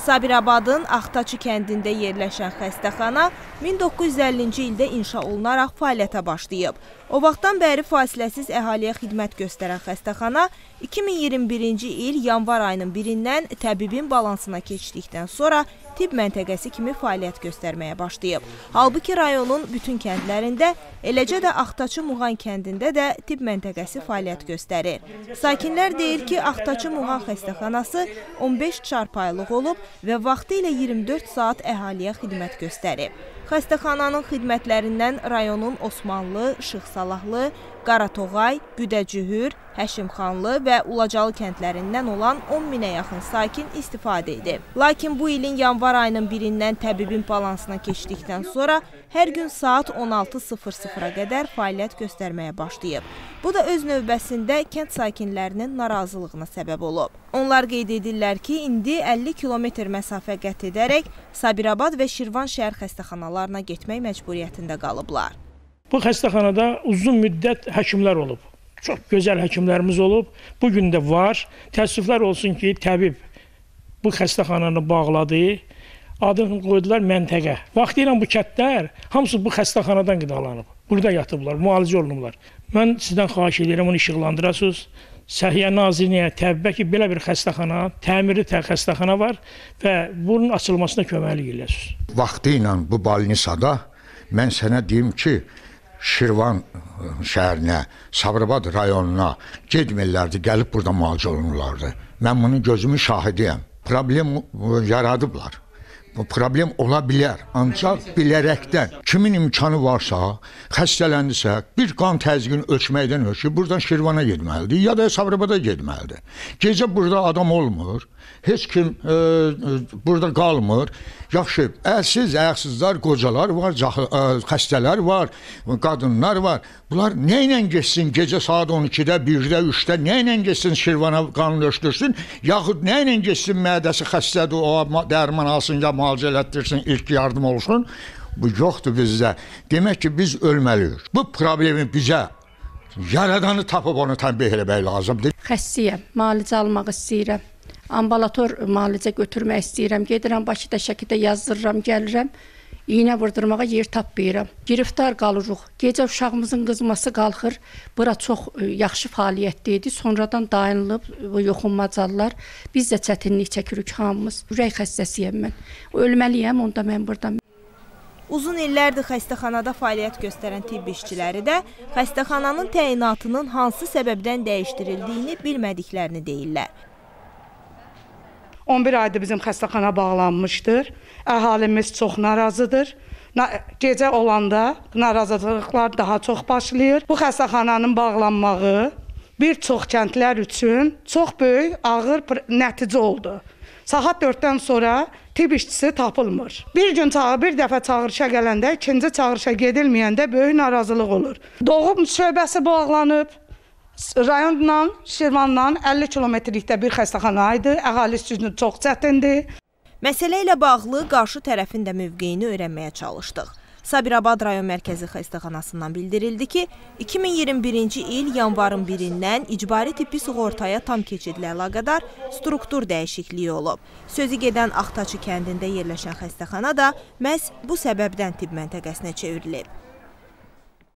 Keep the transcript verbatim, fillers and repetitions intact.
Sabirabadın Axtaçı kəndində yerləşən xəstəxana min doqquz yüz əllinci ildə inşa olunaraq fəaliyyətə başlayıb. O vaxtdan bəri fasiləsiz əhaliyə xidmət göstərən xəstəxana iki min iyirmi birinci il yanvar ayının birindən təbibin balansına keçdikdən sonra tibb məntəqəsi kimi fəaliyyət göstərməyə başlayıb. Halbuki rayonun bütün kəndlərində, eləcə də Axtaçı Muğan kəndində də tibb məntəqəsi fəaliyyət göstərir. Sakinlər deyir ki, Axtaçı Muğan xəstəxanası on beş çarpayılıq olub və vaxtı ilə iyirmi dörd saat əhaliyə xidmət göstərib. Xəstəxananın xidmətlərindən rayonun Osmanlı, Şıxsalahlı, Qaratoğay, Güdəcühür, Həşimxanlı və Ulacalı kəndlərindən olan on minə yaxın sakin istifadə edib. Lakin bu ilin yanvar ayının birindən təbibin balansına keçdikdən sonra hər gün saat on altı sıfır sıfıra qədər fəaliyyət göstərməyə başlayıb. Bu da öz növbəsində kənd sakinlərinin narazılığına səbəb olub. Onlar qeyd edirlər ki, indi əlli kilometr məsafə qət edərək Sabirabad və Şirvan şəhər xəstəxanalarına getmək məcburiyyətində qalıblar. Bu xəstəxanada uzun müddət həkimlər olub. Çox gözəl həkimlərimiz olub. Bugün də var. Təəssüflər olsun ki, təbib bu xəstəxananı bağladı. Adını qoydular məntəqə. Vaxtilə bu kətlər hamısı bu xəstəxanadan qidalanıb. Burada yatıblar, müalicə olunublar. Mən sizdən xahiş edirəm, onu işıqlandırasınız. Səhiyyə Nazirliyə təbibə ki, belə bir xəstəxana, təmirli xəstəxana var və bunun açılmasına köməklik edirsiniz. Vaxtı ilə bu balnisada mən sənə deyim ki, Şirvan şəhərinə, Sabirabad rayonuna getmirlərdi, gəlib burada müalicə olunurlardı. Mən bunun gözümün şahidiyəm. Problem yaradıblar. Bu problem ola bilər, ancaq bilərəkdən kimin imkanı varsa, xəstələndirsə, bir qan təzyiqini ölçməkdən ölçü, buradan Şirvana getməlidir, ya da Sabirabada getməlidir. Gecə burada adam olmur, heç kim e, burada qalmır. Yaxşı, əlsiz, əyaksızlar, qocalar var, xəstələr var, qadınlar var. Bunlar nə ilə geçsin gecə saat on ikidə, birdə, üçdə, nə ilə geçsin Şirvana qanını ölçdürsün, yaxud nə ilə geçsin mədəsi xəstədir, o dərman alsın, ya müalicə elətdirsin, ilk yardım olsun. Bu yoxdur bizdə. Demək ki, biz ölməliyik. Bu problemi bizə yaradanı tapıb onu təmbih eləmək lazımdır. Xəstəyəm, müalicə almaq istəyirəm. Ambulator müalicə götürmək istəyirəm. Gedirəm Bakıda, Şəkidə yazdırıram, gəlirəm. İynə vurdurmağa yer tapmayıram. Giriftar qalırıq. Gecə uşağımızın qızması qalxır. Bura çox yaxşı fəaliyyətdə idi. Sonradan dayanılıb bu yoxunmacalar. Biz də çətinlik çəkirik hamımız. Ürək xəstəsiyəm mən. Ölməliyəm, onda mən buradan. Uzun illərdir xəstəxanada fəaliyyət göstərən tibb işçiləri də xəstəxananın təyinatının hansı səbəbdən dəyişdirildiyini bilmədiklərini deyirlər. on bir aydır bizim xəstəxana bağlanmışdır. Əhalimiz çox narazıdır. Gecə olanda narazılıqlar daha çox başlayır. Bu xəstəxananın bağlanmağı bir çox kəndlər üçün çox böyük, ağır nəticə oldu. Saat dörddən sonra tibb işçisi tapılmır. Bir gün çağır, bir dəfə çağırışa gələndə, ikinci çağırışa gedilməyəndə böyük narazılıq olur. Doğum şöbəsi bağlanıb. Rayonla, Şirvanla əlli kilometrlikdə bir xəstəxana idi, əhalisi üçün çox çətindir. Məsələ ilə bağlı qarşı tərəfin də mövqeyini öyrənməyə çalışdıq. Sabirabad rayon mərkəzi xəstəxanasından bildirildi ki, iki min iyirmi birinci il yanvarın birindən icbari tibbi sığortaya tam keçidlə əlaqədar struktur dəyişikliyi olub. Sözü gedən Axtaçı kəndində yerləşən xəstəxana da məhz bu səbəbdən tibb məntəqəsinə çevrilib.